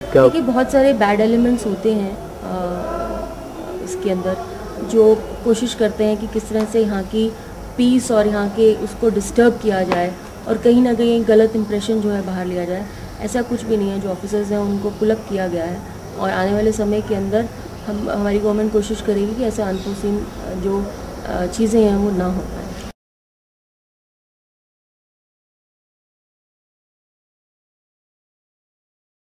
क्या? देखिए बहुत सारे बैड एलिमेंट्स होते हैं इसके अंदर, जो कोशिश करते हैं कि किस तरह से यहाँ की पीस और यहाँ के उसको डिस्टर्ब किया जाए और कहीं ना कहीं गलत इंप्रेशन जो है बाहर लिया जाए। ऐसा कुछ भी नहीं है, जो ऑफिसर्स हैं उनको पुल अप किया गया है और आने वाले समय के अंदर हमारी गवर्नमेंट कोशिश करेगी कि ऐसा अनफोर्सीन जो चीज़ें हैं वो ना हो पाए।